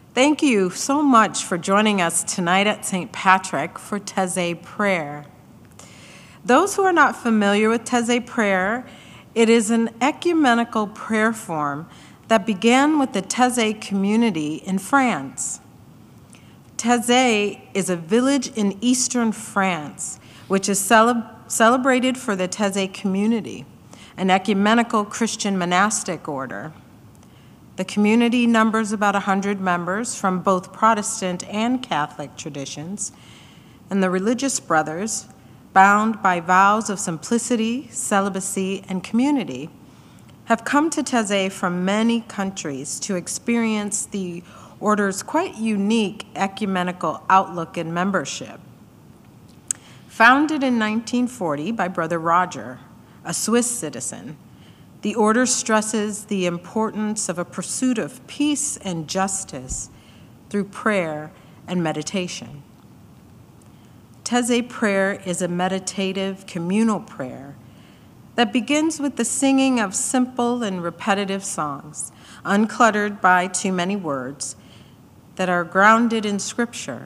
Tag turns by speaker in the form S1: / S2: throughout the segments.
S1: Thank you so much for joining us tonight at St. Patrick for Taizé Prayer. Those who are not familiar with Taizé Prayer, it is an ecumenical prayer form that began with the Taizé community in France. Taizé is a village in eastern France, which is celebrated for the Taizé community, an ecumenical Christian monastic order. The community numbers about 100 members from both Protestant and Catholic traditions, and the religious brothers, bound by vows of simplicity, celibacy, and community, have come to Taizé from many countries to experience the order's quite unique ecumenical outlook and membership. Founded in 1940 by Brother Roger, a Swiss citizen, the order stresses the importance of a pursuit of peace and justice through prayer and meditation. Taizé Prayer is a meditative communal prayer that begins with the singing of simple and repetitive songs, uncluttered by too many words, that are grounded in Scripture.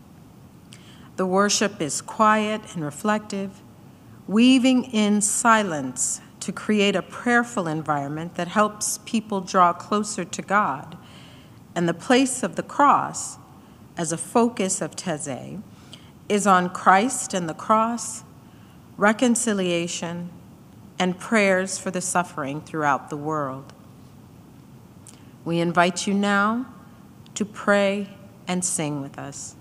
S1: The worship is quiet and reflective, weaving in silence to create a prayerful environment that helps people draw closer to God. And the place of the cross, as a focus of Taizé, is on Christ and the cross, reconciliation, and prayers for the suffering throughout the world. We invite you now to pray and sing with us.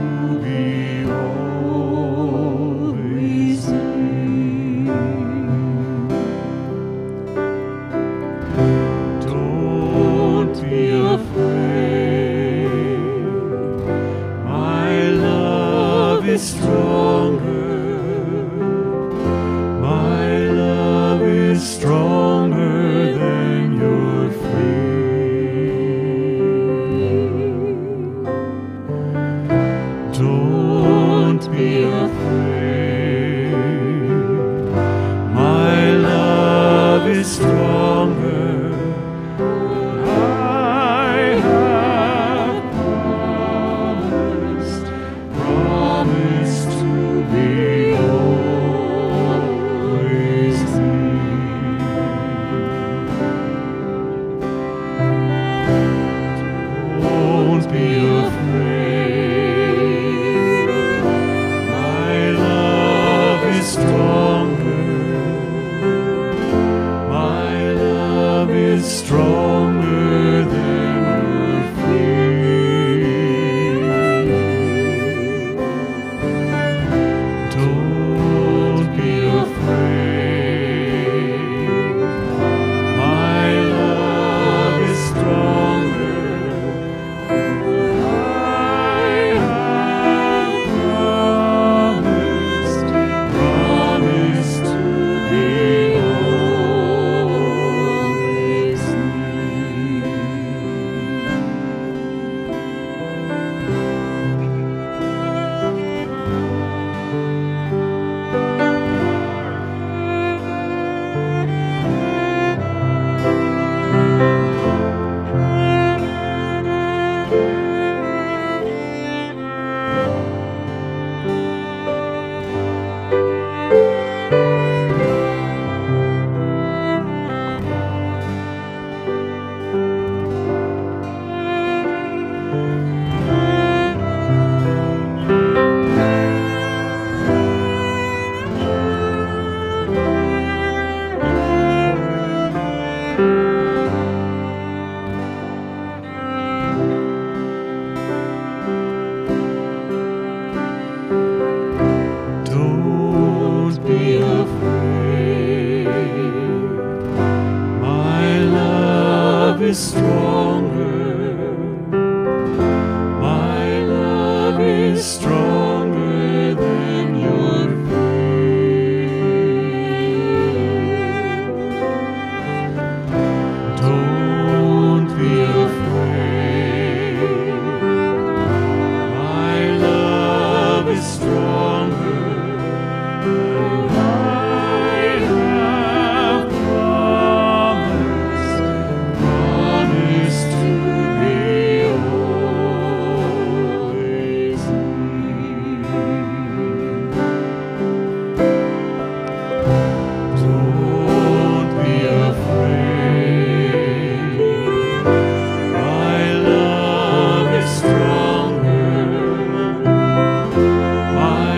S2: Always near. is stronger. My love is stronger than your fear. Don't be afraid. My love is stronger. I have promised to be always near. Don't be afraid. My love is stronger. My love is stronger than your fear. Don't be afraid. My love is stronger. I have promised to be always Don't be afraid. My love is stronger. My love is stronger than your fear. Don't be afraid. My love is stronger. I have promised to be always near. Don't be afraid. My love is stronger. My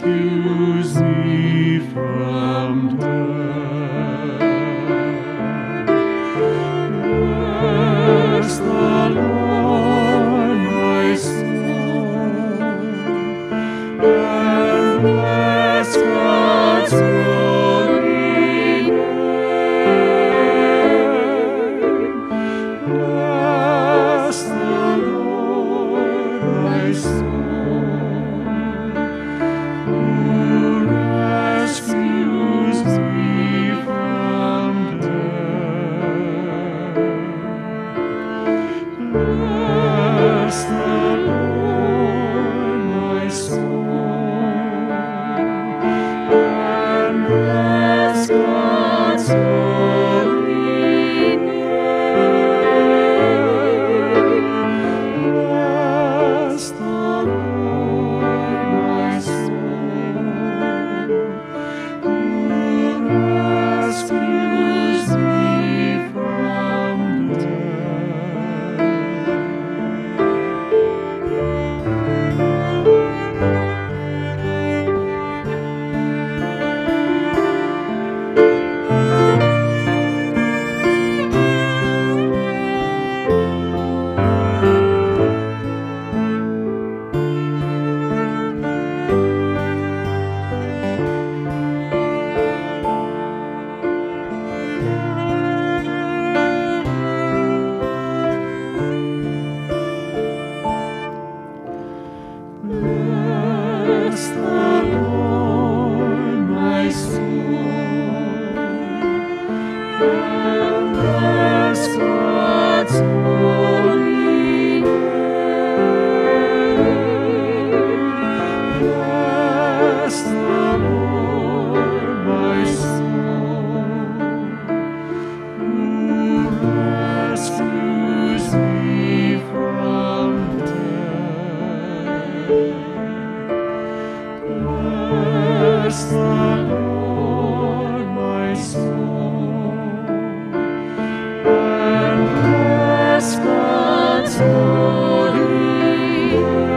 S2: rescues me from death. Bless the Lord, my soul, and bless God's holy name. Bless the Lord, my soul, who rescues me from death. Bless the Lord, my soul, and bless God's holy name. Bless the Lord, my soul, who rescues me from death. Bless the Lord, my soul, and bless God's holy name. Bless the Lord, my soul, who rescues me from death. Bless the Lord, my soul, and bless God's holy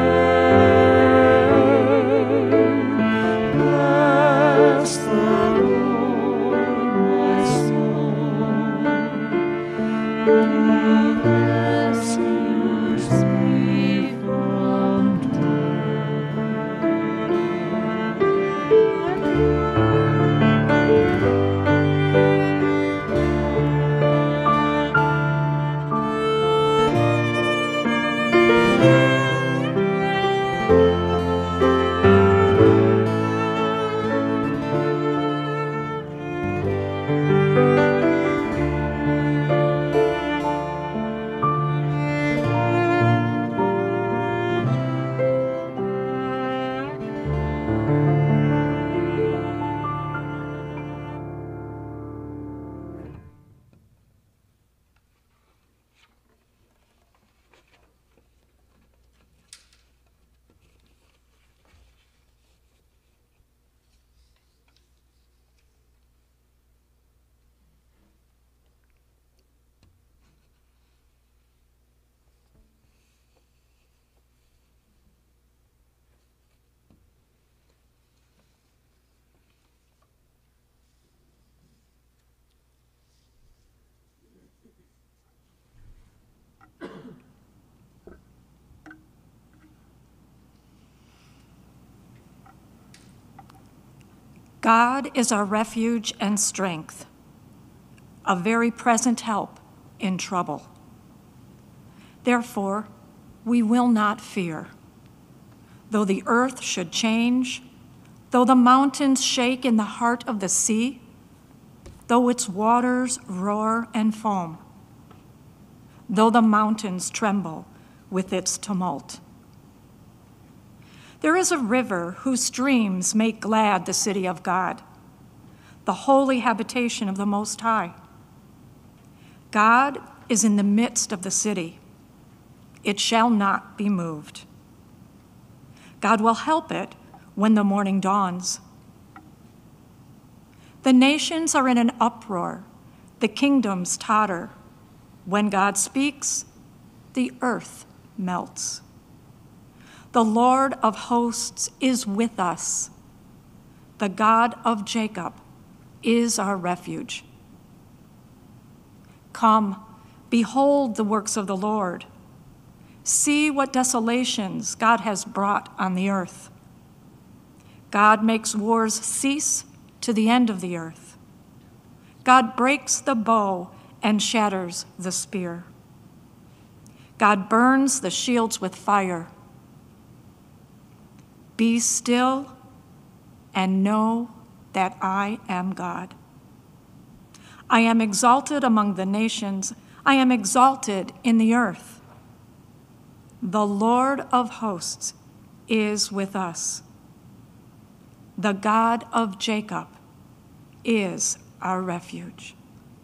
S2: name. Bless the Lord, my soul, who rescues me from
S3: God is our refuge and strength, a very present help in trouble. Therefore, we will not fear. Though the earth should change, though the mountains shake in the heart of the sea, though its waters roar and foam, though the mountains tremble with its tumult. There is a river whose streams make glad the city of God, the holy habitation of the Most High. God is in the midst of the city. It shall not be moved. God will help it when the morning dawns. The nations are in an uproar. The kingdoms totter. When God speaks, the earth melts. The Lord of hosts is with us. the God of Jacob, is our refuge. Come, behold the works of the Lord. See what desolations God has brought on the earth. God makes wars cease to the end of the earth. God breaks the bow and shatters the spear. God burns the shields with fire. Be still and know that I am God. I am exalted among the nations. I am exalted in the earth. The Lord of hosts is with us. The God of Jacob is our refuge.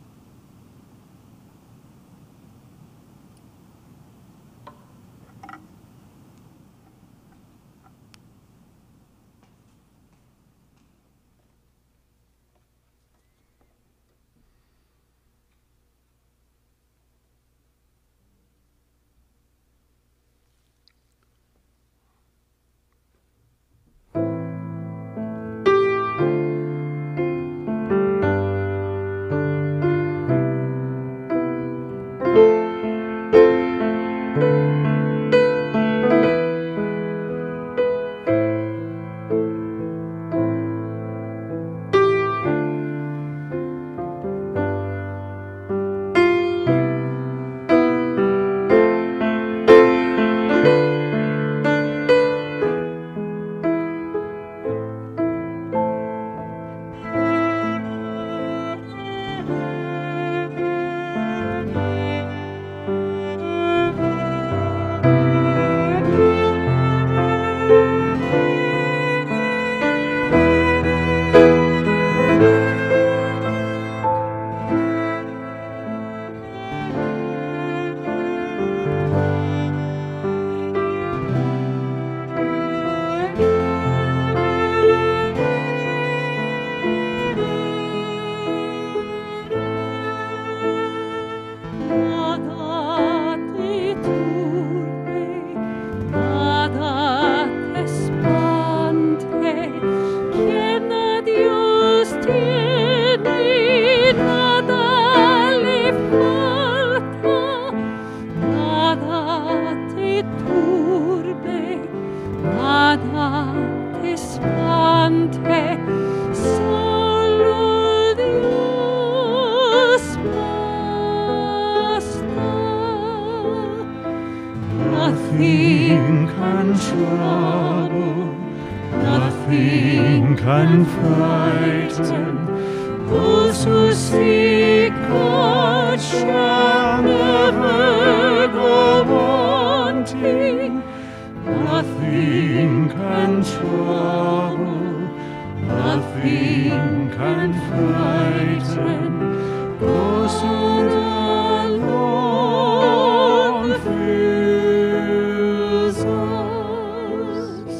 S2: Nothing can trouble, nothing can frighten those who seek God shall never go wanting. Nothing can trouble, nothing can frighten those who the Lord fills us.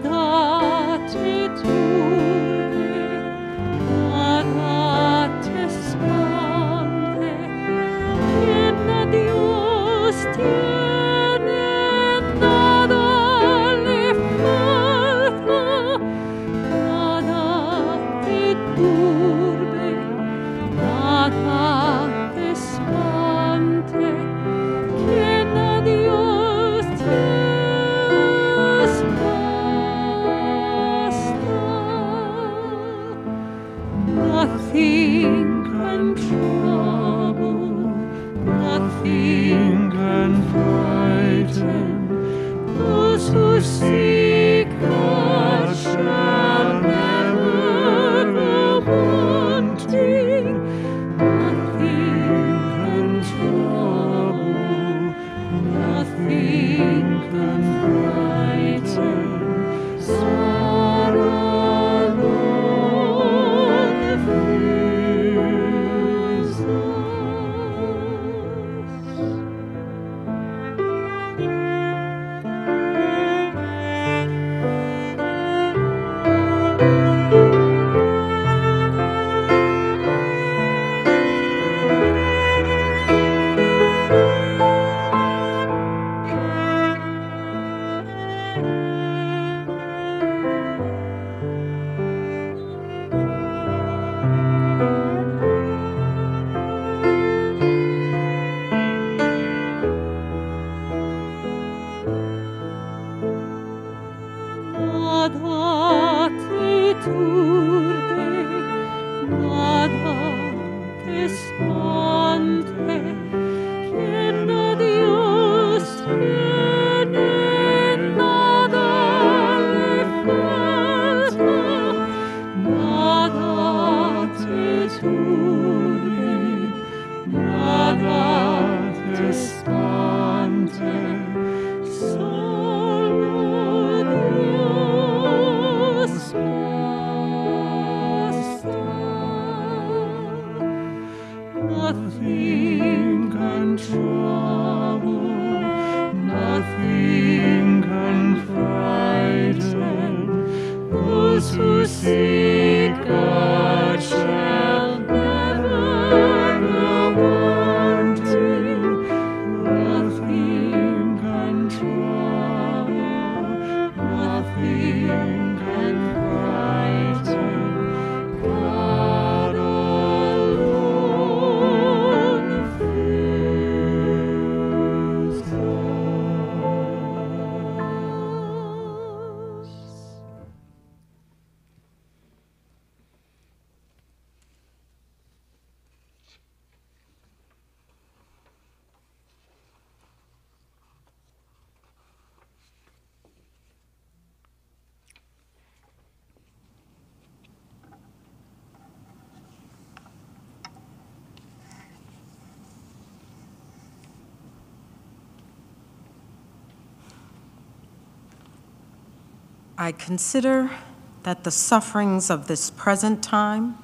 S1: I consider that the sufferings of this present time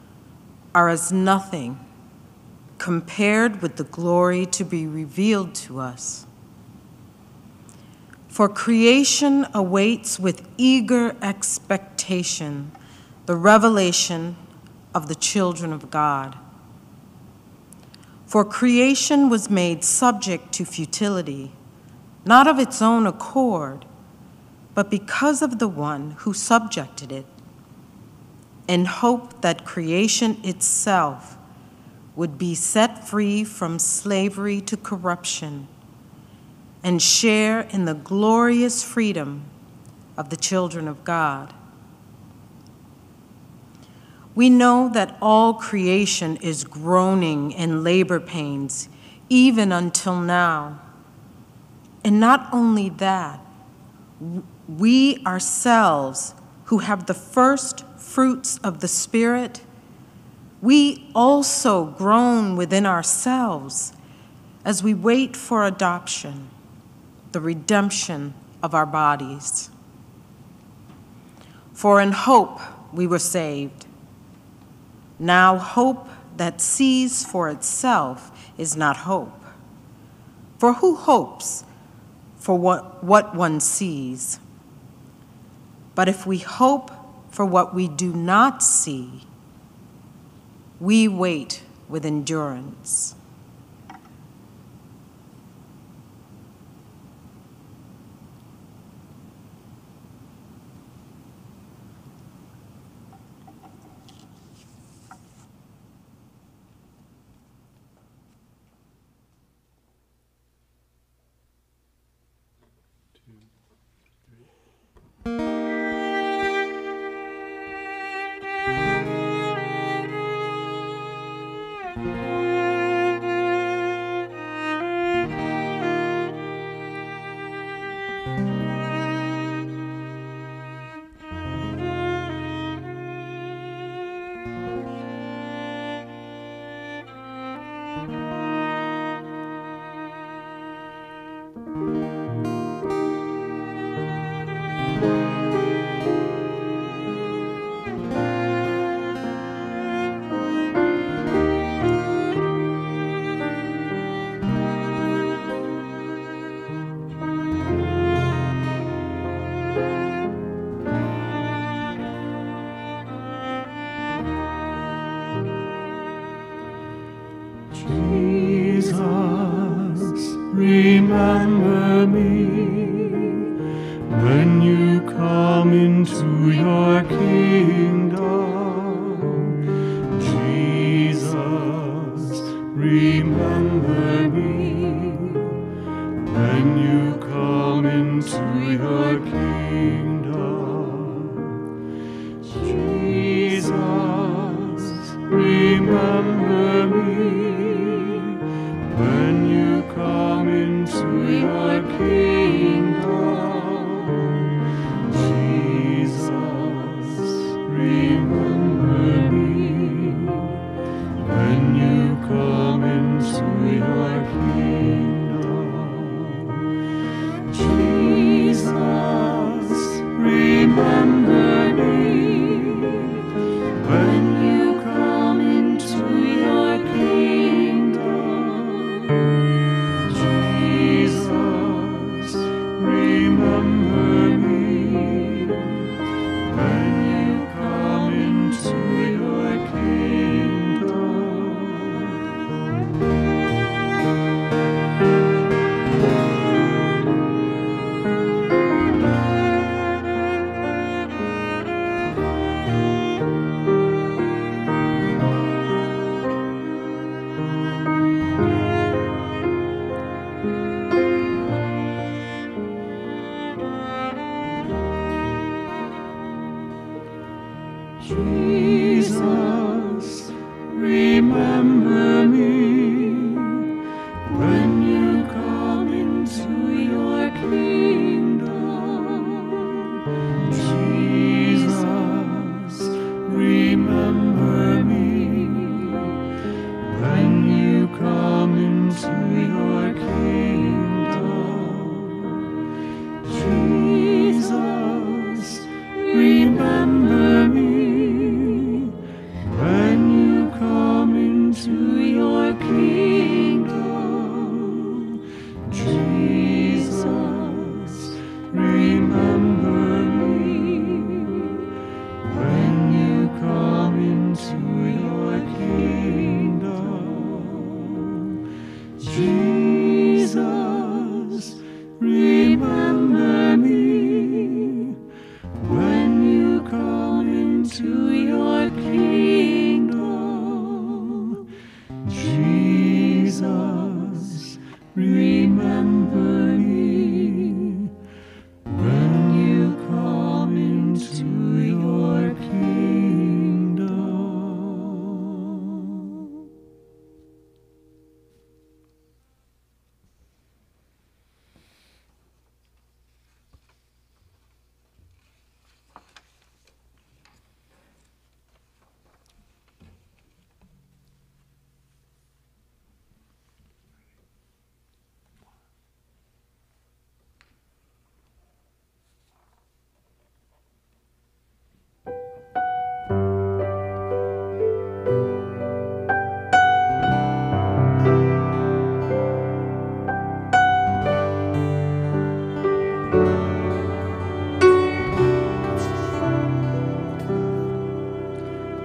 S1: are as nothing compared with the glory to be revealed to us. For creation awaits with eager expectation the revelation of the children of God. For creation was made subject to futility, not of its own accord, but because of the one who subjected it, in hope that creation itself would be set free from slavery to corruption and share in the glorious freedom of the children of God. We know that all creation is groaning in labor pains, even until now. And not only that, we ourselves, who have the first fruits of the Spirit, we also groan within ourselves as we wait for adoption, the redemption of our bodies. For in hope we were saved. Now hope that sees for itself is not hope. For who hopes for what one sees? But if we hope for what we do not see, we wait with endurance.
S2: Remember me when you come into your kingdom. Jesus, remember me when you come into your kingdom. Jesus, remember me when you come into your kingdom. Jesus, remember me when you come into your kingdom. Jesus, remember me when you come into your kingdom. Jesus, remember me when you come into your kingdom. Jesus, remember me when you come into your kingdom. Jesus, remember me when you come into your kingdom. Jesus, remember me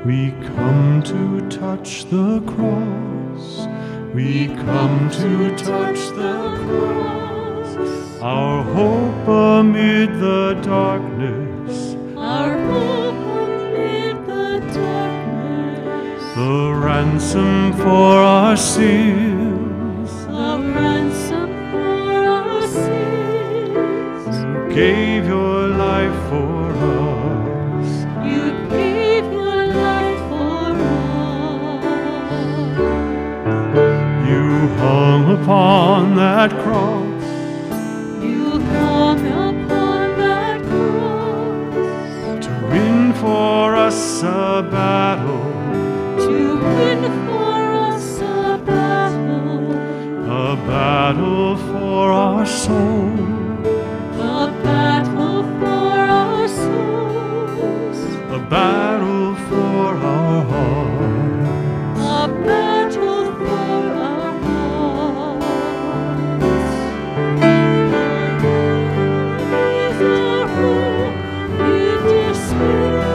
S2: We come to touch the cross. We come to touch the cross. Our hope amid the darkness.
S4: Our hope amid the darkness.
S2: The ransom for our sins.
S4: The ransom for our sins.
S2: You gave your life for us.
S4: You gave your life for us.
S2: You hung upon that cross.
S4: You hung upon that cross
S2: To win for us a battle.
S4: to win for us
S2: A battle for our soul.
S4: a battle for our souls,
S2: A battle for our hearts.
S4: a battle for our hearts. Is our hope in despair?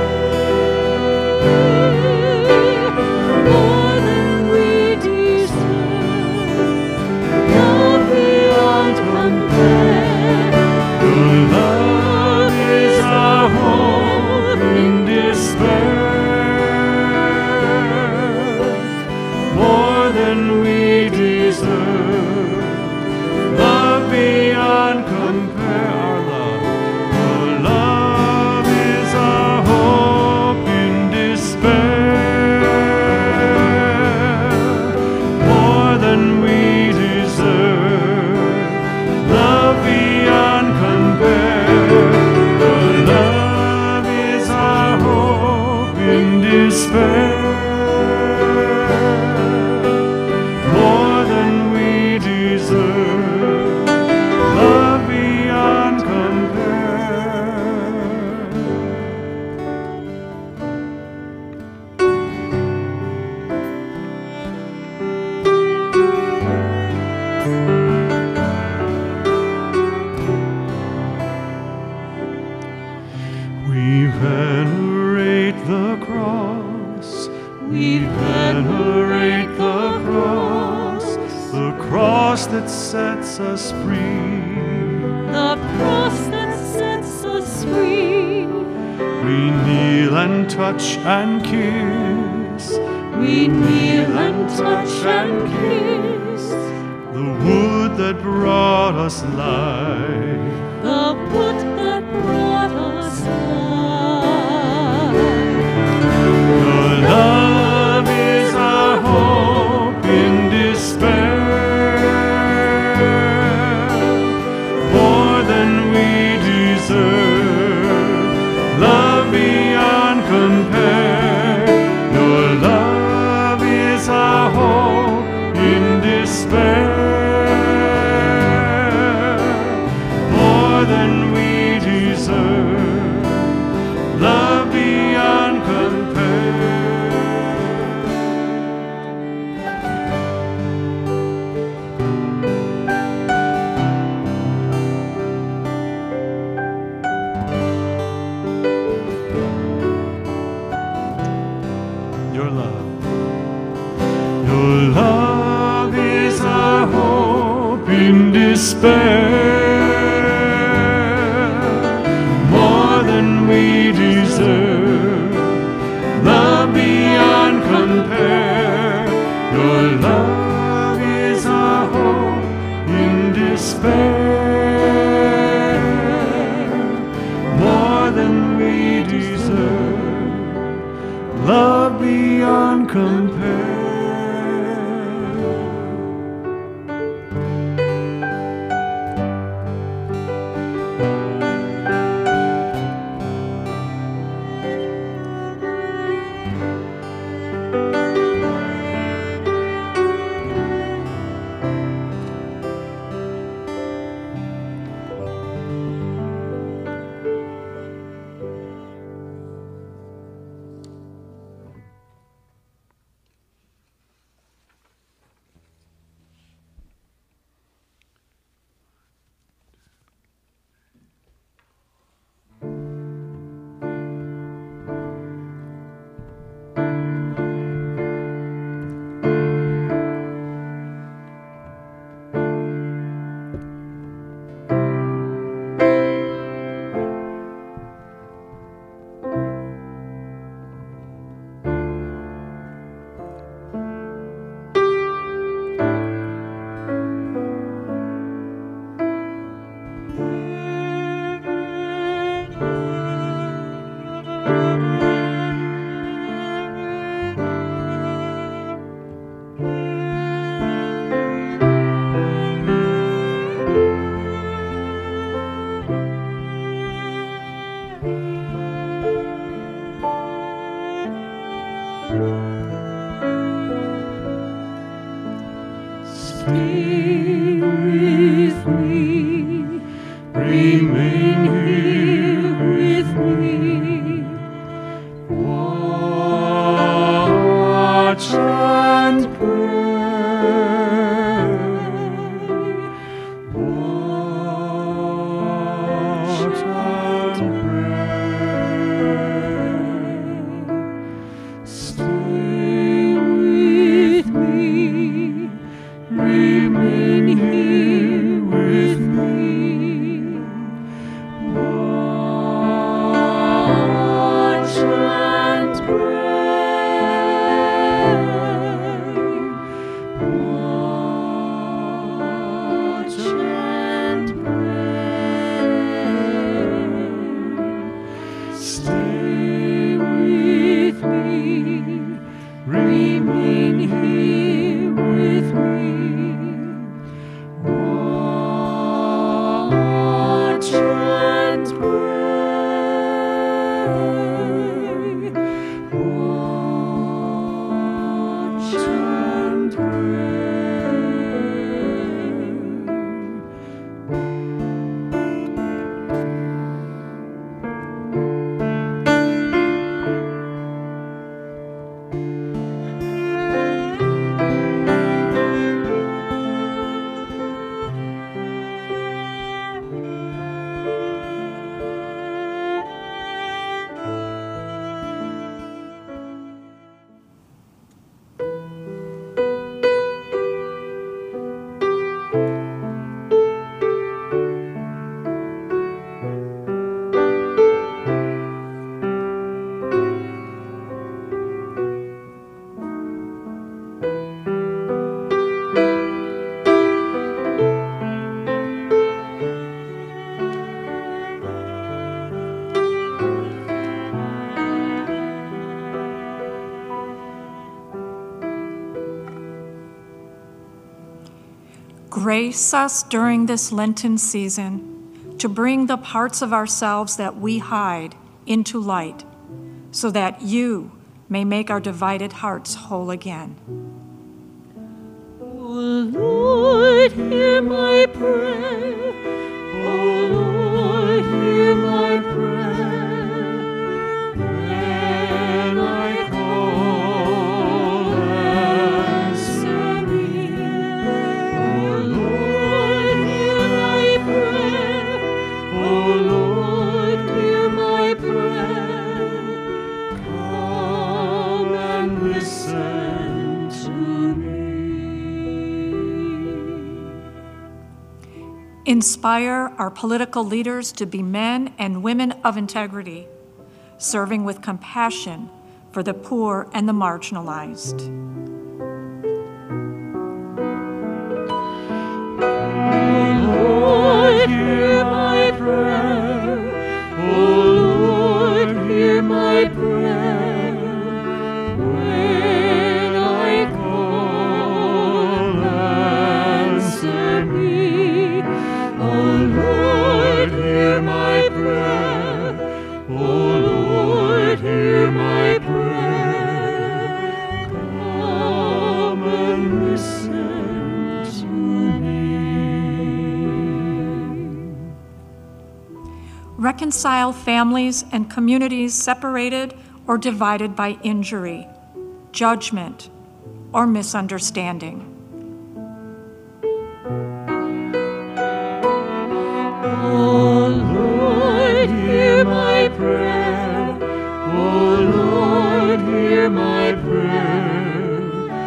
S4: More than we deserve, love beyond compare.
S2: Your love is our hope in despair. More than we deserve. Love beyond compare. Our love. Your love is our hope in despair. More than we deserve. Love beyond compare. Your love is our hope in despair. More than we deserve. Love beyond compare. We venerate the cross. We venerate the cross that sets us free.
S4: The cross that sets us free.
S2: We kneel and touch and kiss.
S4: We kneel and touch and kiss
S2: The wood that brought us life.
S4: the wood that brought us life.
S2: Your love is our hope in despair. More than we deserve. Love beyond compare. Your love is our hope in despair. More than we deserve. Love beyond compare. Your love. Your love is our hope in despair. More than we deserve. Love beyond compare. Your love is our hope in despair. More than we deserve. Love beyond compare. Stay with me, remain here with me. Watch and pray. Watch and pray. Stay with me, remain here with me. Watch and pray. Watch and pray. Stay with me, remain here with me. Watch and pray. Watch and pray.
S3: Grace us during this Lenten season to bring the parts of ourselves that we hide into light, so that you may make our divided hearts whole again.
S4: O Lord, hear my prayer. O Lord, hear my prayer. When I call, answer me. O Lord, hear my prayer. O Lord, hear my prayer. Come and listen to me.
S3: Inspire our political leaders to be men and women of integrity, serving with compassion for the poor and the marginalized.
S4: Lord, hear my prayer. O Lord, hear my prayer. When I call, answer me. O Lord, hear my prayer. O Lord, hear my prayer. Come and listen to me.
S3: Reconcile families and communities separated or divided by injury, judgment, or misunderstanding.
S4: O Lord, hear my prayer. O Lord, hear my prayer.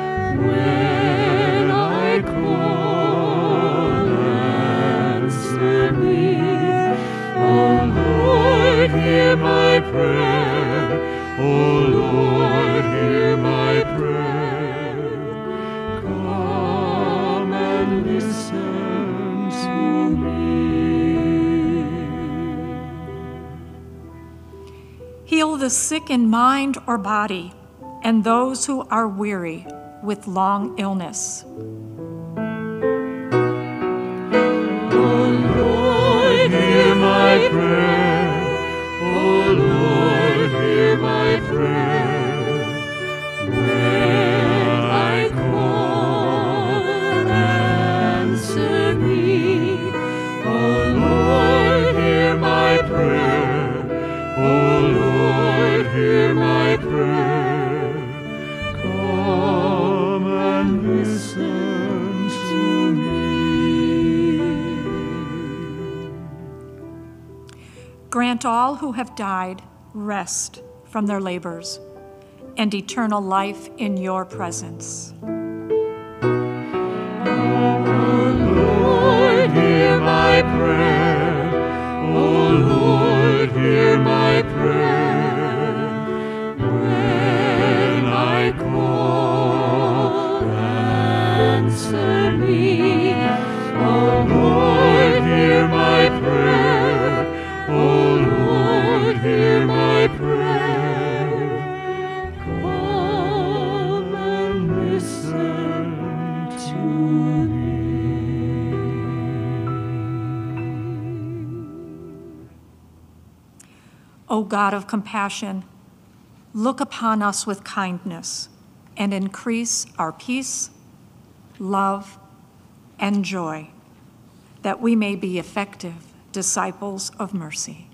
S4: When I call, answer me. O Lord, hear my prayer. O Lord, hear my prayer. Come and listen to me.
S3: Heal the sick in mind or body, and those who are weary with long illness.
S4: O Lord, hear my prayer. O Lord, hear my prayer.
S3: Grant all who have died rest from their labors and eternal life in your presence.
S2: Lord, hear my prayer. O Lord, hear my prayer. When I call, answer me. O Lord, hear my prayer. O Lord, hear my prayer. Come and listen to me.
S3: O God of compassion, look upon us with kindness and increase our peace, love, and joy, that we may be effective disciples of mercy.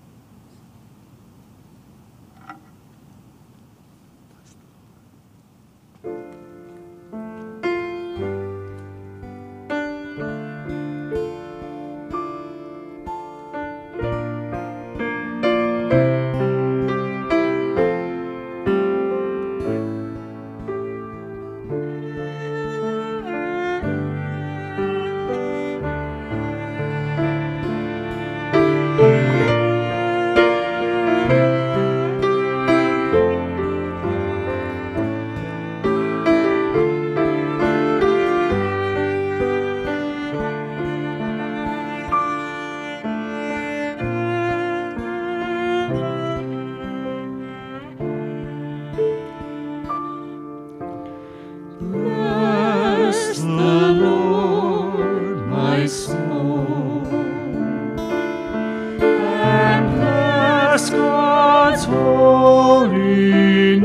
S2: Bless the Lord, my soul, and bless God's holy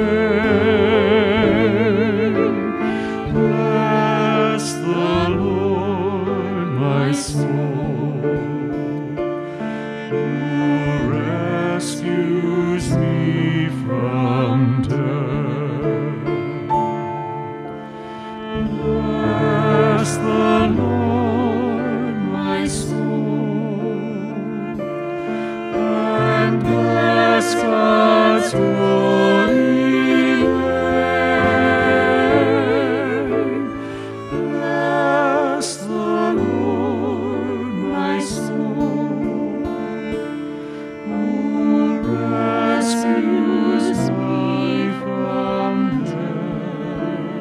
S2: name. Bless the Lord, my soul, who rescues me from death. Bless the Lord, my soul, and bless God's holy name. Bless the Lord, my soul, who rescues me from death.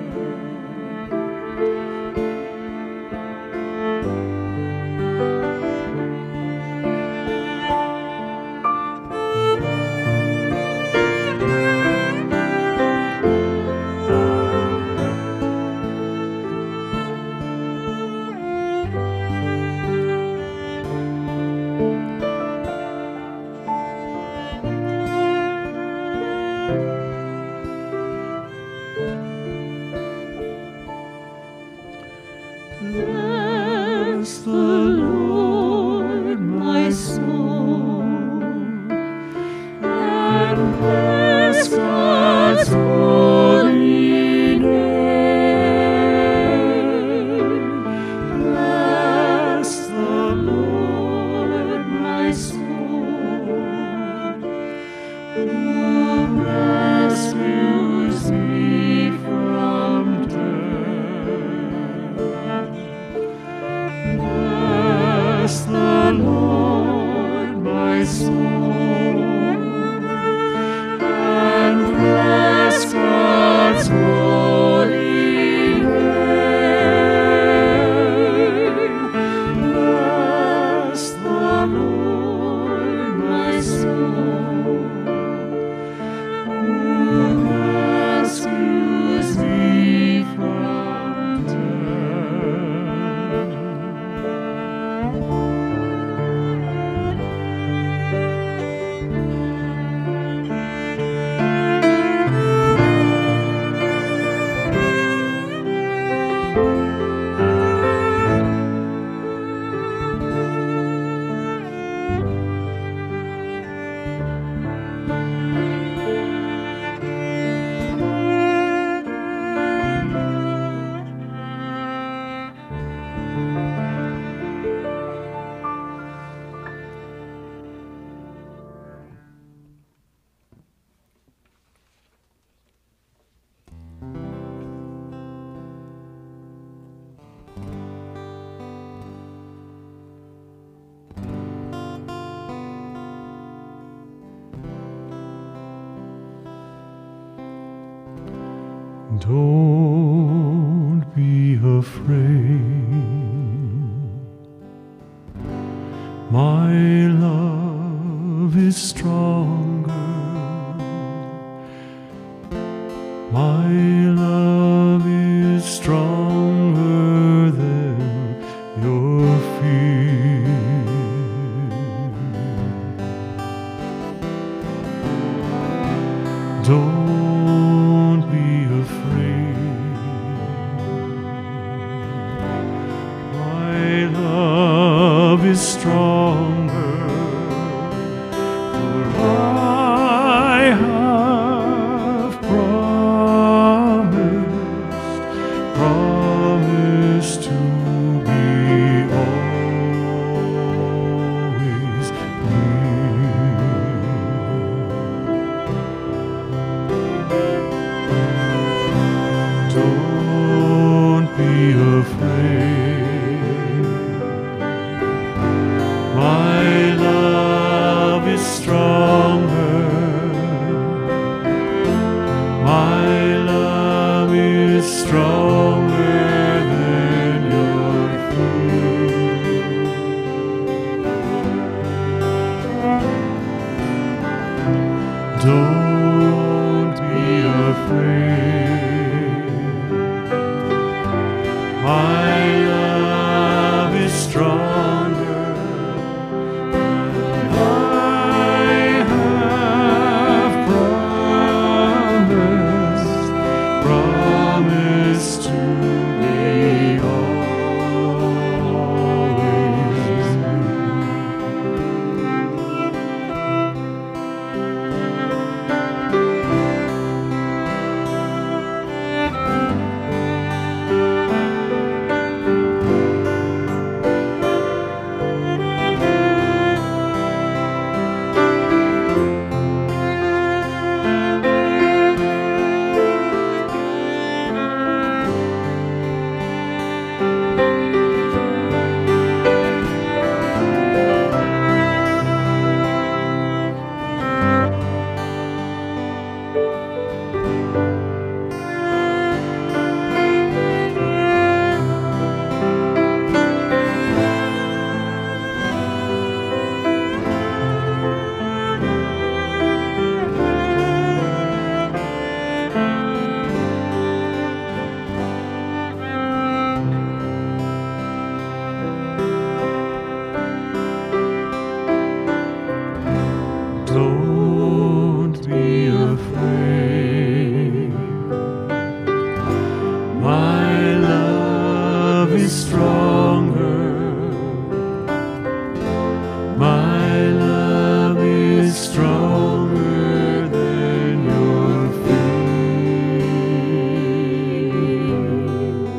S2: Bless the Lord, my soul, and bless God's holy name. Bless the Lord, my soul, who rescues me from death. Bless the Lord, my soul, and bless God's holy name. Bless the Lord, my soul, Don't be afraid. My love is stronger. My love is stronger than your fear. Don't be afraid. My love is stronger, for I have promised to be always near. Don't be afraid. My love is stronger. My love is stronger than your fear. Don't be afraid. My love is stronger. I have promised to be always Don't be afraid. My love is stronger. My love is stronger than your fear.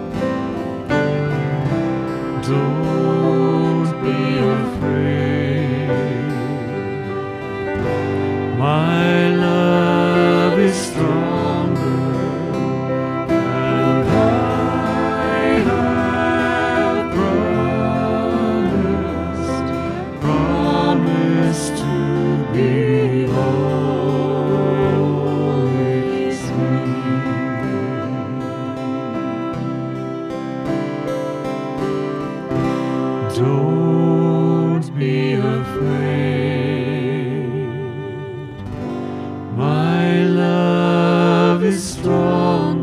S2: Don't be afraid. My love is stronger, and I have promised to be always near. Don't be afraid. My love is strong.